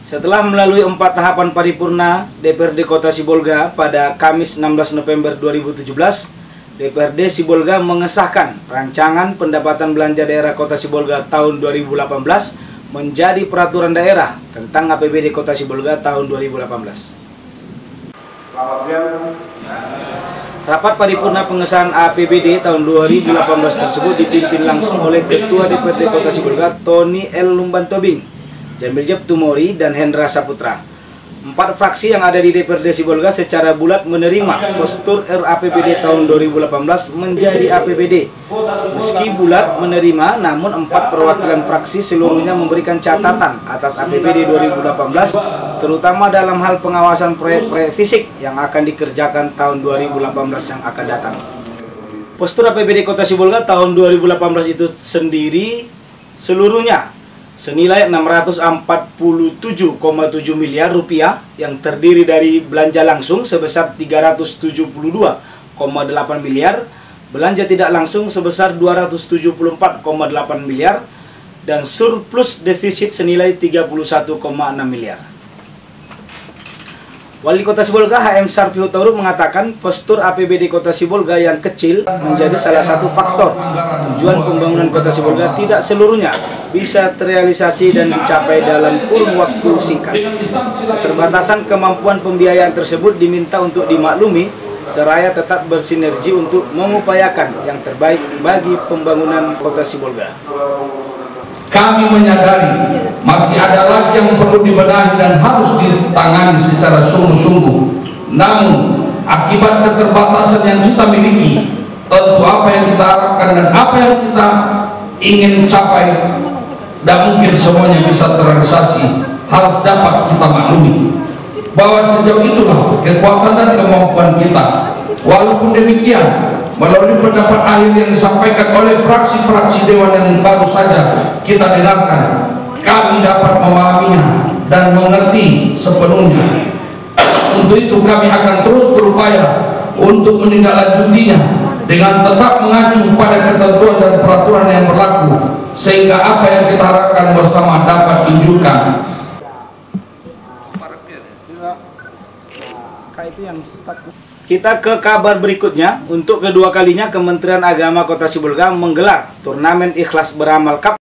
Setelah melalui 4 tahapan paripurna DPRD Kota Sibolga pada Kamis 16 November 2017, DPRD Sibolga mengesahkan rancangan pendapatan belanja daerah Kota Sibolga tahun 2018 menjadi peraturan daerah tentang APBD Kota Sibolga tahun 2018. Selamat siang. Rapat paripurna pengesahan APBD tahun 2018 tersebut dipimpin langsung oleh Ketua DPRD Kota Sibolga Tony L. Lumbantobing, Jamil Jeb Tumori, dan Hendra Saputra. 4 fraksi yang ada di DPRD Sibolga secara bulat menerima postur RAPBD tahun 2018 menjadi APBD. Meski bulat menerima, namun 4 perwakilan fraksi seluruhnya memberikan catatan atas APBD 2018, terutama dalam hal pengawasan proyek-proyek fisik yang akan dikerjakan tahun 2018 yang akan datang. Postur APBD Kota Sibolga tahun 2018 itu sendiri seluruhnya senilai 647,7 miliar rupiah yang terdiri dari belanja langsung sebesar 372,8 miliar, belanja tidak langsung sebesar 274,8 miliar, dan surplus defisit senilai 31,6 miliar. Wali Kota Sibolga HM Sarfi Hutauruk mengatakan postur APBD Kota Sibolga yang kecil menjadi salah satu faktor tujuan pembangunan Kota Sibolga tidak seluruhnya bisa terrealisasi dan dicapai dalam kurun waktu singkat. Keterbatasan kemampuan pembiayaan tersebut diminta untuk dimaklumi seraya tetap bersinergi untuk mengupayakan yang terbaik bagi pembangunan Kota Sibolga. Kami menyadari masih ada lagi yang perlu dibenahi dan harus ditangani secara sungguh-sungguh. Namun, akibat keterbatasan yang kita miliki, tentu apa yang kita harapkan dan apa yang kita ingin capai dan mungkin semuanya bisa terrealisasi harus dapat kita maklumi bahwa sejauh itulah kekuatan dan kemampuan kita. Walaupun demikian, melalui pendapat akhir yang disampaikan oleh fraksi-fraksi Dewan yang baru saja kita dengarkan, kami dapat memahaminya dan mengerti sepenuhnya. Untuk itu kami akan terus berupaya untuk menindaklanjutinya dengan tetap mengacu pada ketentuan dan peraturan yang berlaku, sehingga apa yang kita harapkan bersama dapat diwujudkan. Kita ke kabar berikutnya. Untuk kedua kalinya Kementerian Agama Kota Sibolga menggelar turnamen Ikhlas Beramal Cup